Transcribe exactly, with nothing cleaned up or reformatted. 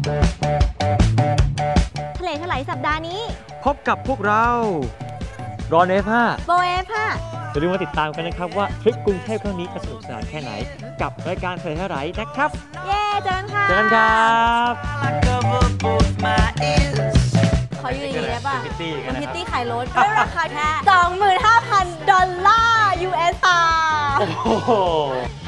ทะเลถลายสัปดาห์นี้พบกับพวกเรารอนเอฟห้าโบเอฟห้าอย่าลืมมาติดตามกันนะครับว่าทริปกรุงเทพครั้งนี้จะสนุกสนานแค่ไหนกับรายการทะเลถลายนะครับเย้เจอกันค่ะเจอกันครับขออยู่ดีได้ป่ะพิตตี้กันนะครับพิตตี้ขายรถด้วยราคาแค่ สองหมื่นห้าพัน ดอลลาร์ ยู เอส ค่ะโอ้โห